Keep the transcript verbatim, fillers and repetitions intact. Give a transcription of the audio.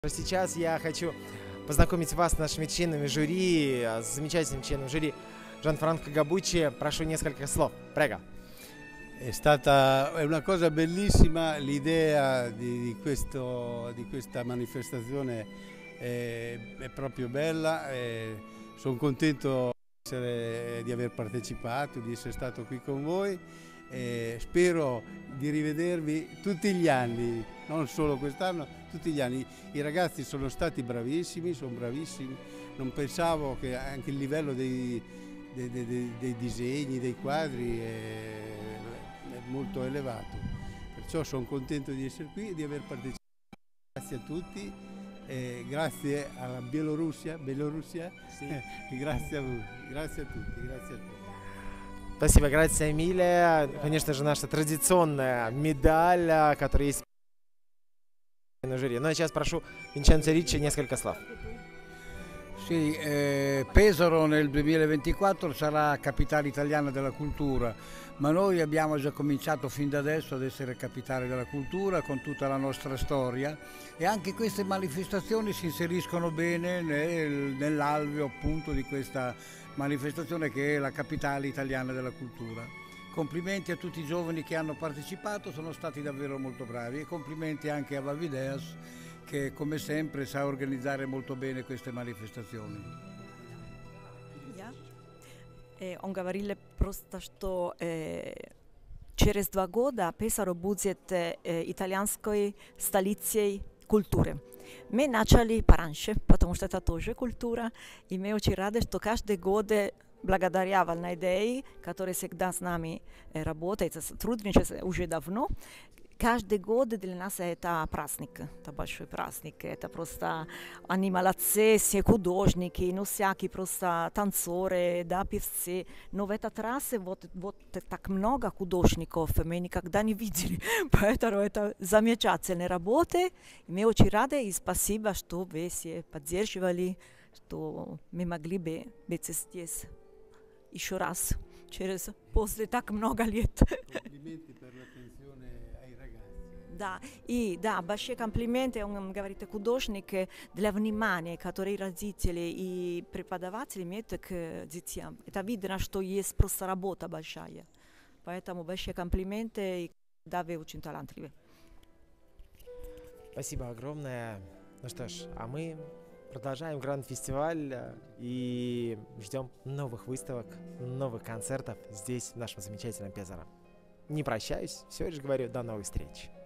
Сейчас я хочу познакомить вас с нашими членами жюри, с замечательным членом жюри Gianfranco Gabucci. Прошу несколько слов. Prego. È stata è una cosa bellissima l'idea di, di, questo, di questa manifestazione, è, è proprio bella, sono contento di, essere, di aver partecipato, di essere stato qui con voi e spero di rivedervi tutti gli anni, non solo quest'anno, tutti gli anni. I ragazzi sono stati bravissimi, sono bravissimi, non pensavo che anche il livello dei, dei, dei, dei disegni, dei quadri è, molto elevato, perciò sono contento di essere qui e di aver partecipato. Grazie a tutti, e grazie alla Bielorussia, Bielorussia sì. Grazie a voi, grazie a tutti, grazie a tutti. Спасибо, grazie mille. Конечно же, наша традиционная медаль, которая есть на жюри. Ну а сейчас прошу Vincenzo Ricci несколько слов. Sì, eh, Pesaro nel duemilaventiquattro sarà capitale italiana della cultura, ma noi abbiamo già cominciato fin da adesso ad essere capitale della cultura con tutta la nostra storia e anche queste manifestazioni si inseriscono bene nel, nell'alveo appunto di questa manifestazione che è la capitale italiana della cultura. Complimenti a tutti i giovani che hanno partecipato, sono stati davvero molto bravi e complimenti anche a Vavideas che come sempre sa organizzare molto bene queste manifestazioni. Я, э, он говорил просто, что э, через два года Песаро будет э, итальянской столицей культуры. Мы начали пораньше, потому что это тоже культура, и мы очень рады, что каждый год благодаря Валнайдеи, который всегда с нами э, работает, сотрудничает уже давно. Каждый год для нас это праздник, это большой праздник, это просто они молодцы, все художники, ну всякие просто танцоры, да, певцы. Но в этот раз вот, вот так много художников мы никогда не видели, поэтому это замечательная работа. Мы очень рады и спасибо, что вы все поддерживали, что мы могли бы быть здесь еще раз, через, после так много лет. Да, и да, большие комплименты, он говорит, художник для внимания, который родители и преподаватели имеют к детям. Это видно, что есть просто работа большая. Поэтому большие комплименты, да, вы очень талантливы. Спасибо огромное. Ну что ж, а мы продолжаем Гранд-фестиваль и ждем новых выставок, новых концертов здесь, в нашем замечательном Пезаро. Не прощаюсь, все лишь говорю, до новых встреч.